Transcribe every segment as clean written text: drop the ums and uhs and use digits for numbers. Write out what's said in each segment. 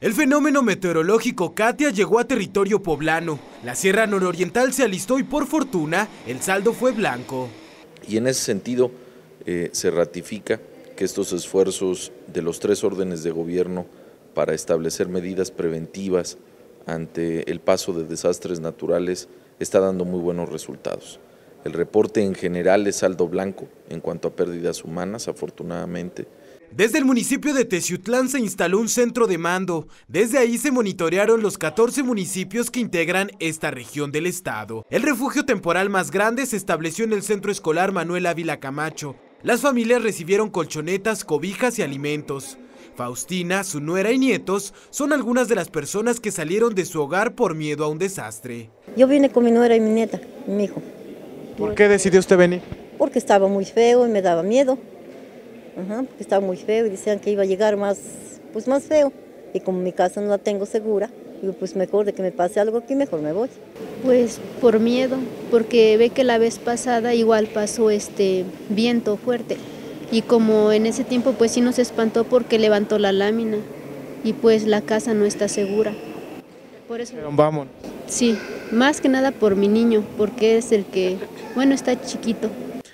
El fenómeno meteorológico Katia llegó a territorio poblano. La Sierra Nororiental se alistó y por fortuna el saldo fue blanco. Y en ese sentido se ratifica que estos esfuerzos de los 3 órdenes de gobierno para establecer medidas preventivas ante el paso de desastres naturales está dando muy buenos resultados. El reporte en general es saldo blanco en cuanto a pérdidas humanas, afortunadamente. Desde el municipio de Teciutlán se instaló un centro de mando. Desde ahí se monitorearon los 14 municipios que integran esta región del estado. El refugio temporal más grande se estableció en el Centro Escolar Manuel Ávila Camacho. Las familias recibieron colchonetas, cobijas y alimentos. Faustina, su nuera y nietos son algunas de las personas que salieron de su hogar por miedo a un desastre. Yo vine con mi nuera y mi nieta, y mi hijo. ¿Por qué decidió usted venir? Porque estaba muy feo y me daba miedo. Porque estaba muy feo y decían que iba a llegar más feo. Y como mi casa no la tengo segura, digo, pues mejor de que me pase algo aquí, mejor me voy. Pues por miedo, porque ve que la vez pasada igual pasó viento fuerte. Y como en ese tiempo pues sí nos espantó porque levantó la lámina y pues la casa no está segura. Por eso. Pero vamos. Sí, más que nada por mi niño, porque es el que, está chiquito.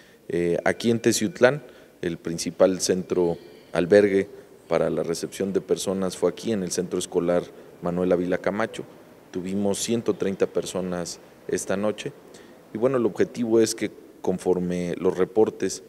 Aquí en Teciutlán, el principal centro albergue para la recepción de personas fue aquí en el Centro Escolar Manuel Ávila Camacho. Tuvimos 130 personas esta noche y el objetivo es que conforme los reportes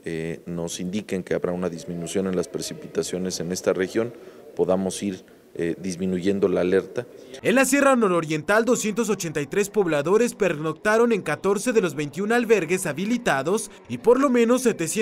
nos indiquen que habrá una disminución en las precipitaciones en esta región, podamos ir disminuyendo la alerta. En la Sierra Nororiental, 283 pobladores pernoctaron en 14 de los 21 albergues habilitados y por lo menos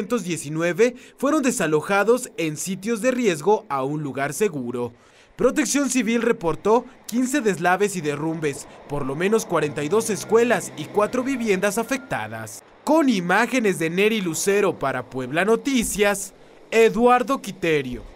719 fueron desalojados en sitios de riesgo a un lugar seguro. Protección Civil reportó 15 deslaves y derrumbes, por lo menos 42 escuelas y 4 viviendas afectadas. Con imágenes de Neri Lucero para Puebla Noticias, Eduardo Quiterio.